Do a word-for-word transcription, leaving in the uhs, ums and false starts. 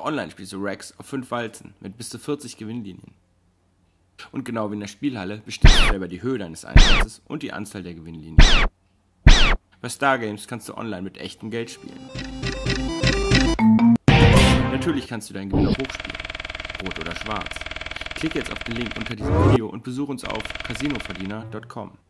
Auch online spielst du Racks auf fünf Walzen mit bis zu vierzig Gewinnlinien. Und genau wie in der Spielhalle bestimmst du selber die Höhe deines Einsatzes und die Anzahl der Gewinnlinien. Bei Stargames kannst du online mit echtem Geld spielen. Natürlich kannst du deinen Gewinn auch hochspielen, rot oder schwarz. Klicke jetzt auf den Link unter diesem Video und besuche uns auf Casinoverdiener punkt com.